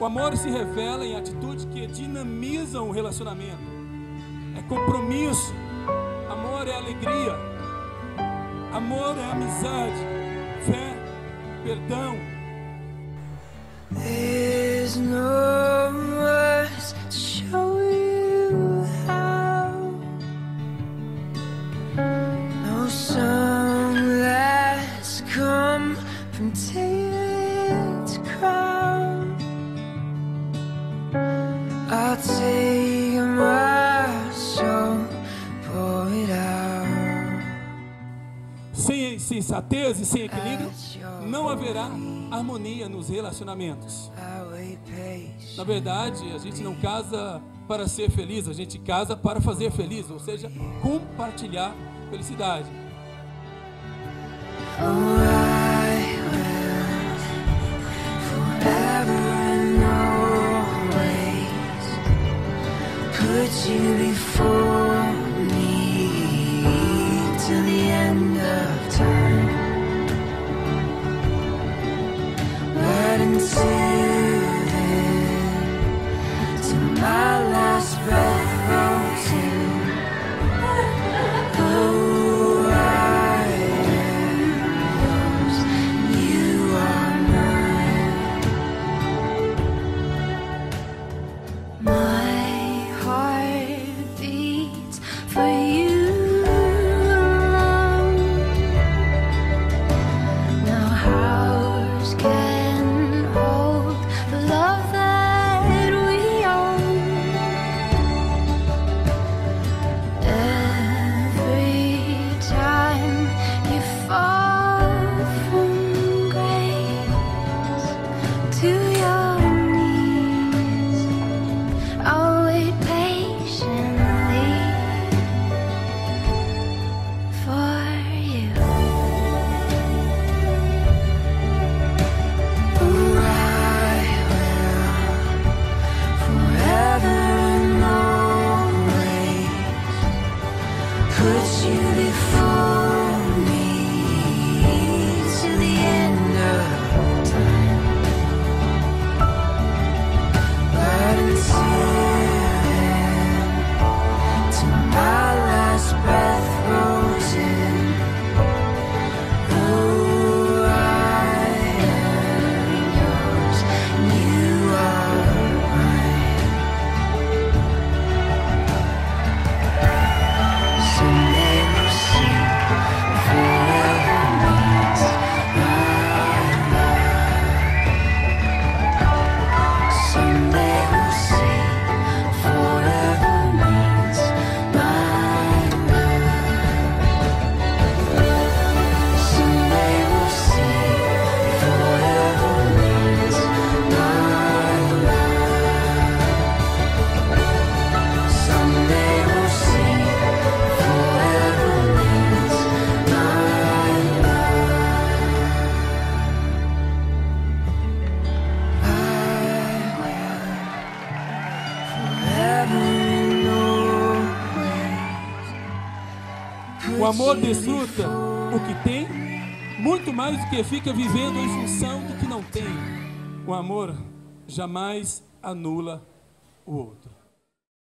O amor se revela em atitudes que dinamizam o relacionamento. É compromisso. Amor é alegria. Amor é amizade, fé, perdão. There's no words to show you how. No song that's come from David to crown. I'll take my soul, pour it out. Sem sensatez e sem equilíbrio, não haverá harmonia nos relacionamentos. Na verdade, a gente não casa para ser feliz, a gente casa para fazer feliz, ou seja, compartilhar felicidade. Put you before me till the end of time. But until then, till my last breath rolls in, oh, I am yours, you are mine. My heart beats for you alone. Now hours can hold the love that we own. Every time you fall from grace to your knees, I'll wait patiently for you. Oh, I will forever and always put you before me till the end of time. But until then, till my last breath rolls in, oh, I am yours, you are mine. Someday we'll see forever means my love. Someday we'll see forever means my love. Someday we'll see forever means my love. Someday we'll see forever means my love. O amor desfruta o que tem, muito mais do que fica vivendo em função do que não tem. O amor jamais anula o outro.